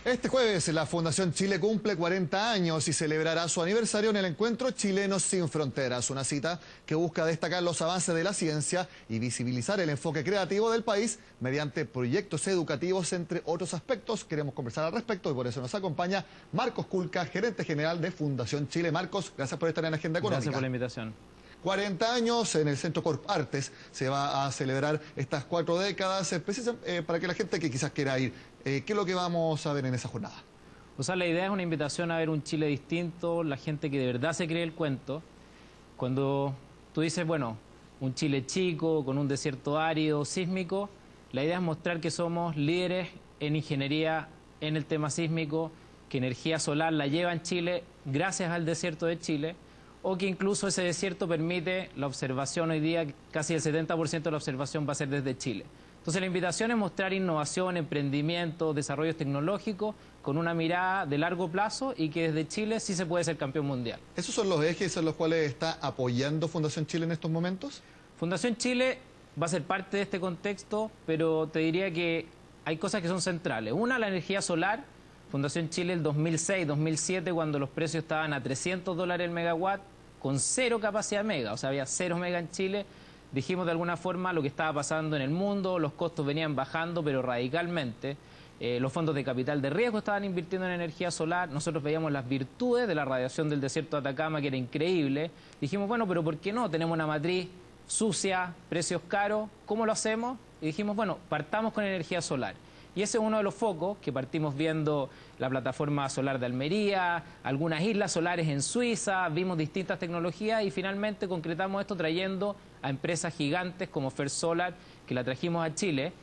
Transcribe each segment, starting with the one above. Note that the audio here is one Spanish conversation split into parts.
Este jueves la Fundación Chile cumple 40 años y celebrará su aniversario en el encuentro Chilenos sin Fronteras, una cita que busca destacar los avances de la ciencia y visibilizar el enfoque creativo del país mediante proyectos educativos, entre otros aspectos. Queremos conversar al respecto y por eso nos acompaña Marcos Culca, gerente general de Fundación Chile. Marcos, gracias por estar en la Agenda Económica. Gracias por la invitación. 40 años en el Centro Corp Artes, se va a celebrar estas 4 décadas, para que la gente que quizás quiera ir, ¿qué es lo que vamos a ver en esa jornada? O sea, la idea es una invitación a ver un Chile distinto, la gente que de verdad se cree el cuento. Cuando tú dices, bueno, un Chile chico, con un desierto árido, sísmico, la idea es mostrar que somos líderes en ingeniería en el tema sísmico, que energía solar la lleva en Chile gracias al desierto de Chile, o que incluso ese desierto permite la observación hoy día, casi el 70% de la observación va a ser desde Chile. Entonces la invitación es mostrar innovación, emprendimiento, desarrollos tecnológicos con una mirada de largo plazo y que desde Chile sí se puede ser campeón mundial. ¿Esos son los ejes en los cuales está apoyando Fundación Chile en estos momentos? Fundación Chile va a ser parte de este contexto, pero te diría que hay cosas que son centrales. Una, la energía solar. Fundación Chile el 2006, 2007, cuando los precios estaban a $300 el megawatt, con cero capacidad mega, o sea, había 0 mega en Chile, dijimos de alguna forma lo que estaba pasando en el mundo, los costos venían bajando, pero radicalmente. Los fondos de capital de riesgo estaban invirtiendo en energía solar, nosotros veíamos las virtudes de la radiación del desierto de Atacama, que era increíble. Dijimos, bueno, pero ¿por qué no? Tenemos una matriz sucia, precios caros, ¿cómo lo hacemos? Y dijimos, bueno, partamos con energía solar. Y ese es uno de los focos que partimos viendo la plataforma solar de Almería, algunas islas solares en Suiza, vimos distintas tecnologías y finalmente concretamos esto trayendo a empresas gigantes como First Solar, que la trajimos a Chile,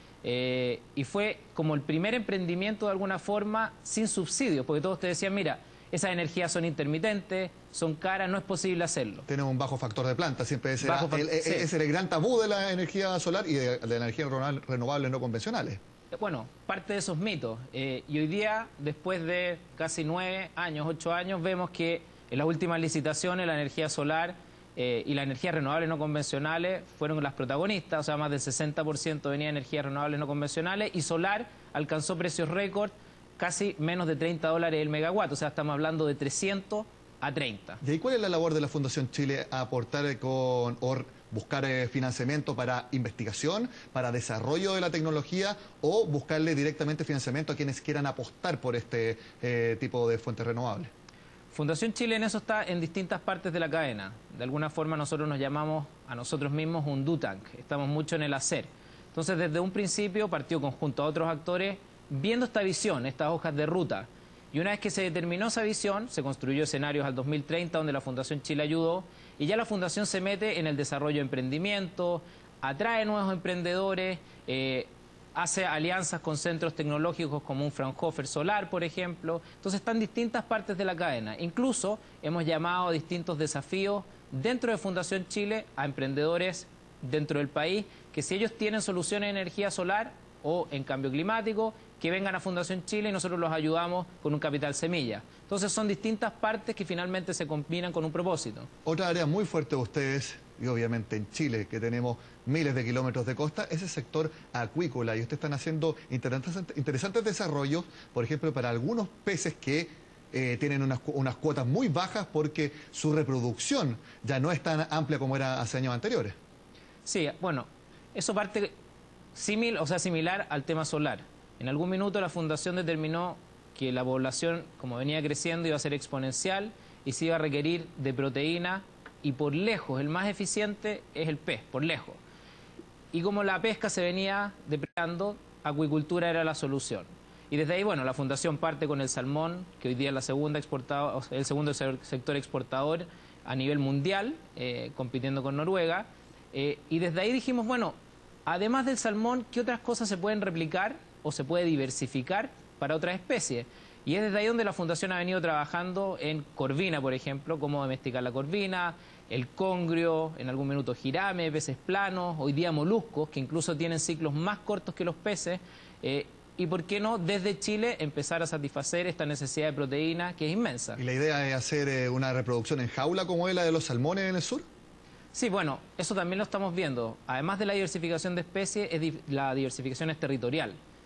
y fue como el primer emprendimiento de alguna forma sin subsidios, porque todos te decían, mira, esas energías son intermitentes, son caras, no es posible hacerlo. Tenemos un bajo factor de planta, siempre ese es el gran tabú de la energía solar y de la energía renovables no convencionales. Bueno, parte de esos mitos. Y hoy día, después de casi 9 años, 8 años, vemos que en las últimas licitaciones la energía solar y las energías renovables no convencionales fueron las protagonistas, o sea, más del 60% venía de energías renovables no convencionales y solar alcanzó precios récord, casi menos de $30 el megawatt, o sea, estamos hablando de 300 a 30. ¿Y ahí cuál es la labor de la Fundación Chile? ¿Aportar con buscar financiamiento para investigación, para desarrollo de la tecnología o buscarle directamente financiamiento a quienes quieran apostar por este tipo de fuentes renovables? Fundación Chile en eso está en distintas partes de la cadena. De alguna forma nosotros nos llamamos a nosotros mismos un do tank, estamos mucho en el hacer. Entonces desde un principio partió conjunto a otros actores viendo esta visión, estas hojas de ruta. Y una vez que se determinó esa visión, se construyó escenarios al 2030 donde la Fundación Chile ayudó y ya la Fundación se mete en el desarrollo de emprendimiento, atrae nuevos emprendedores, hace alianzas con centros tecnológicos como un Fraunhofer Solar, por ejemplo. Entonces están distintas partes de la cadena. Incluso hemos llamado a distintos desafíos dentro de Fundación Chile a emprendedores dentro del país que si ellos tienen soluciones de energía solar o en cambio climático, que vengan a Fundación Chile y nosotros los ayudamos con un capital semilla. Entonces son distintas partes que finalmente se combinan con un propósito. Otra área muy fuerte de ustedes, y obviamente en Chile, que tenemos miles de kilómetros de costa, es el sector acuícola. Y ustedes están haciendo interesantes desarrollos, por ejemplo, para algunos peces que tienen unas cuotas muy bajas porque su reproducción ya no es tan amplia como era hace años anteriores. Sí, bueno, eso parte similar al tema solar. En algún minuto la Fundación determinó que la población, como venía creciendo, iba a ser exponencial y se iba a requerir de proteína y por lejos el más eficiente es el pez, por lejos. Y como la pesca se venía depredando, acuicultura era la solución. Y desde ahí, bueno, la Fundación parte con el salmón, que hoy día es el segundo sector exportador a nivel mundial, compitiendo con Noruega. Y desde ahí dijimos, bueno, además del salmón, ¿qué otras cosas se pueden replicar o se puede diversificar para otras especies? Y es desde ahí donde la Fundación ha venido trabajando en corvina, por ejemplo, cómo domesticar la corvina, el congrio, en algún minuto jirame, peces planos, hoy día moluscos, que incluso tienen ciclos más cortos que los peces, y por qué no, desde Chile, empezar a satisfacer esta necesidad de proteína que es inmensa. ¿Y la idea es hacer una reproducción en jaula como es la de los salmones en el sur? Sí, bueno, eso también lo estamos viendo. Además de la diversificación de especies, la diversificación es territorial.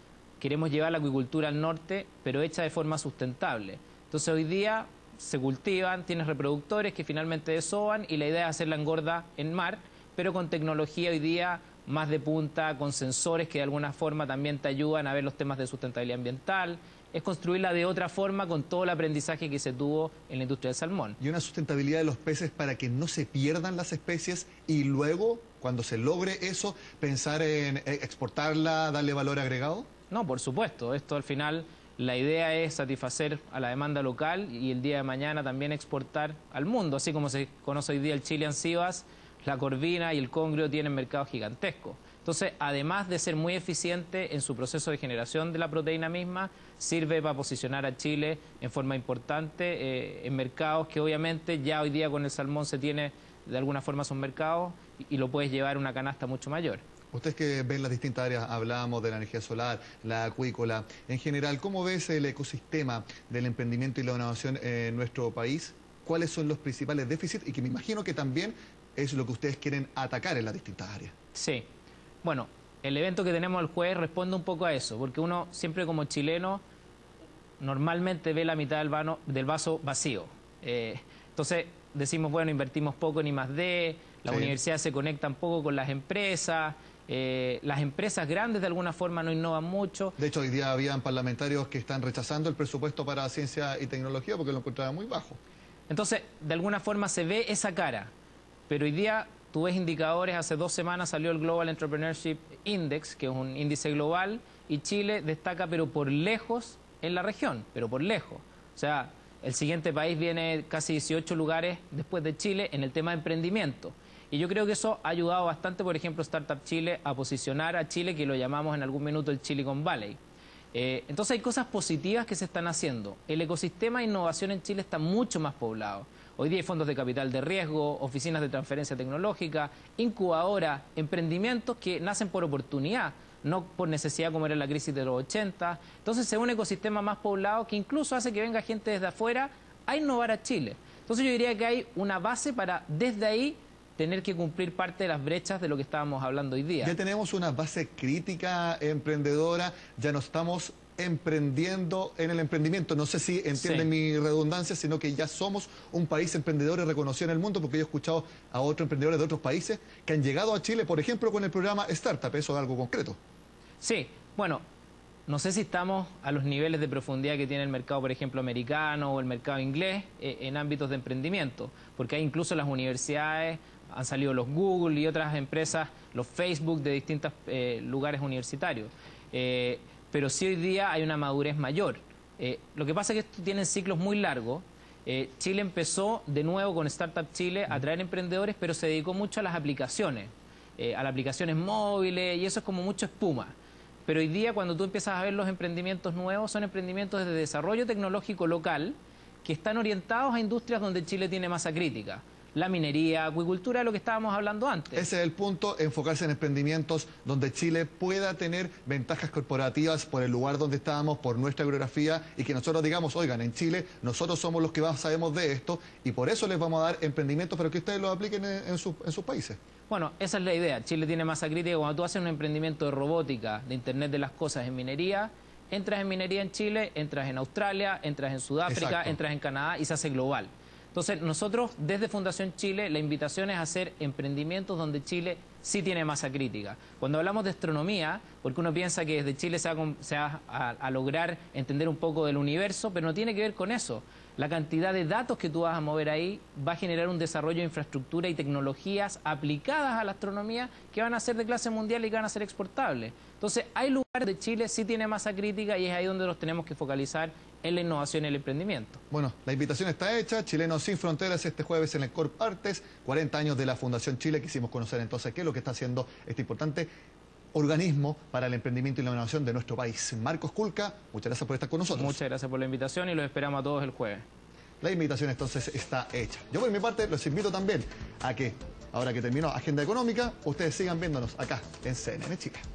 queremos llevar la acuicultura al norte, pero hecha de forma sustentable. Entonces hoy día se cultivan, tienes reproductores que finalmente desovan y la idea es hacerla engorda en mar, pero con tecnología hoy día más de punta, con sensores que de alguna forma también te ayudan a ver los temas de sustentabilidad ambiental. Es construirla de otra forma con todo el aprendizaje que se tuvo en la industria del salmón. Y una sustentabilidad de los peces para que no se pierdan las especies y luego, cuando se logre eso, pensar en exportarla, darle valor agregado. No, por supuesto. Esto al final, la idea es satisfacer a la demanda local y el día de mañana también exportar al mundo. Así como se conoce hoy día el Chilean sea bass, la corvina y el congrio tienen mercados gigantescos. Entonces, además de ser muy eficiente en su proceso de generación de la proteína misma, sirve para posicionar a Chile en forma importante en mercados que obviamente ya hoy día con el salmón se tiene de alguna forma esos mercados y lo puedes llevar a una canasta mucho mayor. Ustedes que ven las distintas áreas, hablábamos de la energía solar, la acuícola, en general, ¿cómo ves el ecosistema del emprendimiento y la innovación en nuestro país? ¿Cuáles son los principales déficits? Y que me imagino que también es lo que ustedes quieren atacar en las distintas áreas. Sí. Bueno, el evento que tenemos el jueves responde un poco a eso, porque uno siempre como chileno normalmente ve la mitad del vaso vacío. Entonces decimos, bueno, invertimos poco en I+D, las universidades se conectan poco con las empresas grandes de alguna forma no innovan mucho. De hecho, hoy día habían parlamentarios que están rechazando el presupuesto para ciencia y tecnología porque lo encontraban muy bajo. Entonces, de alguna forma se ve esa cara, pero hoy día tú ves indicadores, hace 2 semanas salió el Global Entrepreneurship Index, que es un índice global, y Chile destaca pero por lejos en la región, pero por lejos. O sea, el siguiente país viene casi 18 lugares después de Chile en el tema de emprendimiento. Y yo creo que eso ha ayudado bastante, por ejemplo, Startup Chile, a posicionar a Chile, que lo llamamos en algún minuto el Silicon Valley. Entonces hay cosas positivas que se están haciendo. El ecosistema de innovación en Chile está mucho más poblado. Hoy día hay fondos de capital de riesgo, oficinas de transferencia tecnológica, incubadoras, emprendimientos que nacen por oportunidad, no por necesidad como era la crisis de los 80. Entonces es un ecosistema más poblado que incluso hace que venga gente desde afuera a innovar a Chile. Entonces yo diría que hay una base para desde ahí tener que cumplir parte de las brechas de lo que estábamos hablando hoy día. Ya tenemos una base crítica emprendedora, ya no estamos emprendiendo en el emprendimiento. No sé si entienden mi redundancia, sino que ya somos un país emprendedor y reconocido en el mundo, porque yo he escuchado a otros emprendedores de otros países que han llegado a Chile, por ejemplo, con el programa Startup. Eso es algo concreto. Sí, bueno, no sé si estamos a los niveles de profundidad que tiene el mercado, por ejemplo, americano o el mercado inglés en ámbitos de emprendimiento, porque hay incluso las universidades, han salido los Google y otras empresas, los Facebook de distintos lugares universitarios. Pero sí hoy día hay una madurez mayor. Lo que pasa es que esto tiene ciclos muy largos. Chile empezó de nuevo con Startup Chile a traer emprendedores, pero se dedicó mucho a las aplicaciones móviles, y eso es como mucho espuma. Pero hoy día cuando tú empiezas a ver los emprendimientos nuevos, son emprendimientos de desarrollo tecnológico local que están orientados a industrias donde Chile tiene masa crítica. La minería, acuicultura, lo que estábamos hablando antes. Ese es el punto, enfocarse en emprendimientos donde Chile pueda tener ventajas corporativas por el lugar donde estábamos, por nuestra geografía, y que nosotros digamos, oigan, en Chile nosotros somos los que más sabemos de esto y por eso les vamos a dar emprendimientos para que ustedes los apliquen en sus países. Bueno, esa es la idea. Chile tiene masa crítica. Cuando tú haces un emprendimiento de robótica, de Internet de las cosas en minería, entras en minería en Chile, entras en Australia, entras en Sudáfrica, Exacto. Entras en Canadá y se hace global. Entonces, nosotros desde Fundación Chile, la invitación es hacer emprendimientos donde Chile sí tiene masa crítica. Cuando hablamos de astronomía, porque uno piensa que desde Chile se va a lograr entender un poco del universo, pero no tiene que ver con eso. La cantidad de datos que tú vas a mover ahí va a generar un desarrollo de infraestructura y tecnologías aplicadas a la astronomía que van a ser de clase mundial y que van a ser exportables. Entonces, hay lugares de Chile sí tiene masa crítica y es ahí donde nos tenemos que focalizar en la innovación y el emprendimiento. Bueno, la invitación está hecha. Chilenos sin Fronteras este jueves en el Corp Artes, 40 años de la Fundación Chile. Quisimos conocer entonces qué es lo que está haciendo este importante organismo para el emprendimiento y la innovación de nuestro país. Marcos Culca, muchas gracias por estar con nosotros. Muchas gracias por la invitación y los esperamos a todos el jueves. La invitación entonces está hecha. Yo por mi parte los invito también a que, ahora que terminó Agenda Económica, ustedes sigan viéndonos acá en CNN Chile.